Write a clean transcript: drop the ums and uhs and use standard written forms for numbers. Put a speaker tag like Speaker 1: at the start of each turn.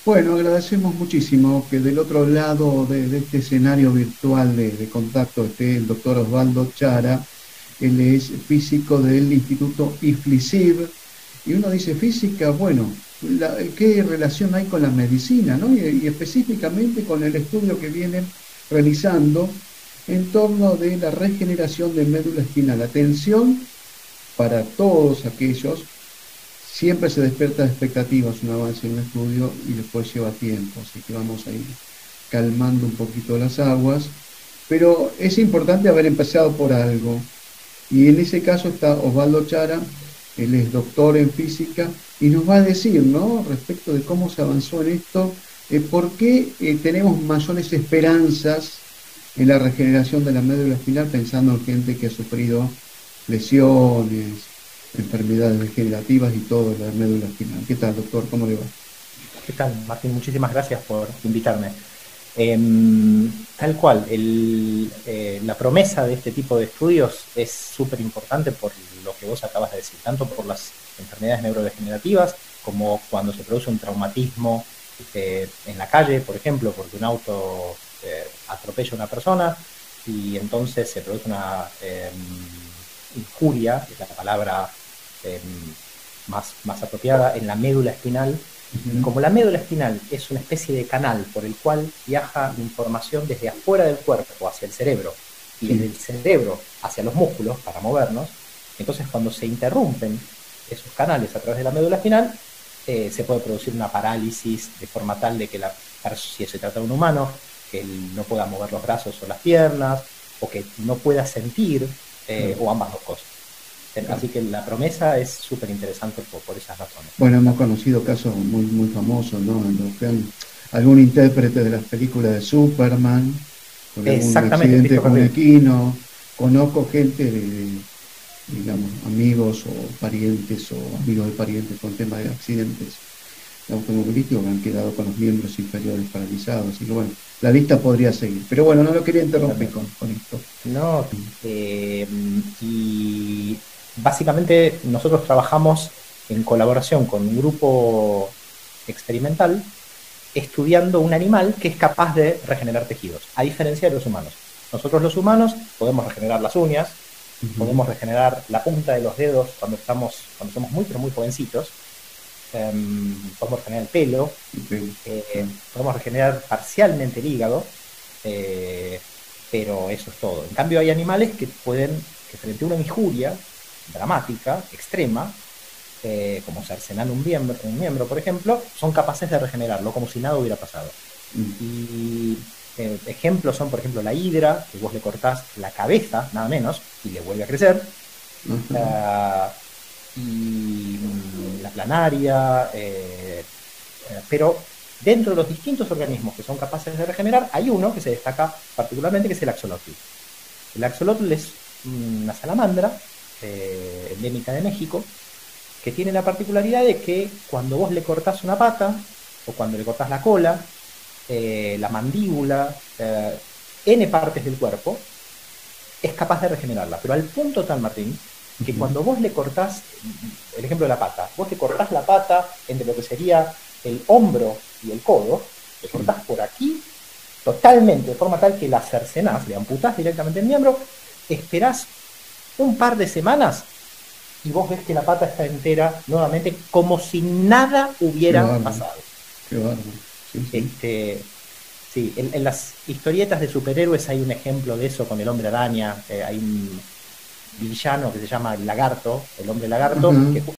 Speaker 1: Bueno, agradecemos muchísimo que del otro lado de este escenario virtual de contacto esté el doctor Osvaldo Chara. Él es físico del Instituto IFLISIB. Y uno dice física, bueno, ¿qué relación hay con la medicina, ¿no? Y específicamente con el estudio que viene realizando en torno de la regeneración de médula espinal. Atención para todos aquellos. Siempre se despierta expectativas un avance en un estudio y después lleva tiempo, así que vamos a ir calmando un poquito las aguas, pero es importante haber empezado por algo. Y en ese caso está Osvaldo Chara, él es doctor en física y nos va a decir, ¿no? Respecto de cómo se avanzó en esto, por qué tenemos mayores esperanzas en la regeneración de la médula espinal pensando en gente que ha sufrido lesiones, enfermedades degenerativas y todo de la médula espinal. ¿Qué tal, doctor? ¿Cómo le va?
Speaker 2: ¿Qué tal, Martín? Muchísimas gracias por invitarme. Tal cual, la promesa de este tipo de estudios es súper importante por lo que vos acabas de decir, tanto por las enfermedades neurodegenerativas como cuando se produce un traumatismo en la calle, por ejemplo, porque un auto atropella a una persona y entonces se produce una injuria, es la palabra eh, más apropiada, en la médula espinal. Y
Speaker 1: Ujú.
Speaker 2: como la médula espinal es una especie de canal por el cual viaja información desde afuera del cuerpo hacia el cerebro y desde
Speaker 1: Sí,
Speaker 2: el cerebro hacia los músculos para movernos, entonces cuando se interrumpen esos canales a través de la médula espinal, se puede producir una parálisis de forma tal de que si se trata de un humano, que él no pueda mover los brazos o las piernas, o que no pueda sentir,
Speaker 1: claro,
Speaker 2: o ambas dos cosas.
Speaker 1: claro.
Speaker 2: Así que la promesa es súper interesante por esas razones.
Speaker 1: Bueno, hemos conocido casos muy, muy famosos, ¿no? En los que algún intérprete de las películas de Superman, con algún
Speaker 2: Exactamente,
Speaker 1: accidente
Speaker 2: Christopher
Speaker 1: con un
Speaker 2: Reeve.
Speaker 1: equino. Conozco gente digamos, amigos o parientes o amigos de parientes con temas de accidentes automovilísticos que han quedado con los miembros inferiores paralizados. Así que bueno, la lista podría seguir. Pero bueno, no lo quería interrumpir
Speaker 2: Totalmente.
Speaker 1: con esto.
Speaker 2: No, y básicamente nosotros trabajamos en colaboración con un grupo experimental estudiando un animal que es capaz de regenerar tejidos, a diferencia de los humanos. Nosotros los humanos podemos regenerar las uñas,
Speaker 1: Ujú.
Speaker 2: podemos regenerar la punta de los dedos cuando somos muy, pero muy jovencitos, podemos regenerar el pelo,
Speaker 1: Claro.
Speaker 2: podemos regenerar parcialmente el hígado, eh, pero eso es todo. En cambio hay animales que frente a una injuria dramática, extrema, como cercenar un miembro, por ejemplo, son capaces de regenerarlo como si nada hubiera pasado.
Speaker 1: Mm.
Speaker 2: Y ejemplos son, por ejemplo, la hidra, que vos le cortás la cabeza, nada menos, y le vuelve a crecer.
Speaker 1: Ajá.
Speaker 2: Uh, y la planaria, pero dentro de los distintos organismos que son capaces de regenerar, hay uno que se destaca particularmente, que es el axolotl. El axolotl es una salamandra endémica de México, que tiene la particularidad de que cuando vos le cortás una pata, o cuando le cortás la cola, la mandíbula, N partes del cuerpo, es capaz de regenerarla. Pero al punto tal, Martín, que
Speaker 1: Ujú.
Speaker 2: cuando vos le cortás, el ejemplo de la pata, vos le cortás la pata entre lo que sería el hombro y el codo, le
Speaker 1: Sí.
Speaker 2: cortás por aquí totalmente, de forma tal que la cercenás, le amputás directamente el miembro, esperás un par de semanas y vos ves que la pata está entera nuevamente como si nada
Speaker 1: Qué
Speaker 2: hubiera
Speaker 1: bárbaro,
Speaker 2: pasado.
Speaker 1: qué bárbaro. Sí, sí.
Speaker 2: Este, sí, en las historietas de superhéroes hay un ejemplo de eso con el hombre araña, hay un villano que se llama el lagarto, el hombre
Speaker 1: Ajá.
Speaker 2: lagarto, que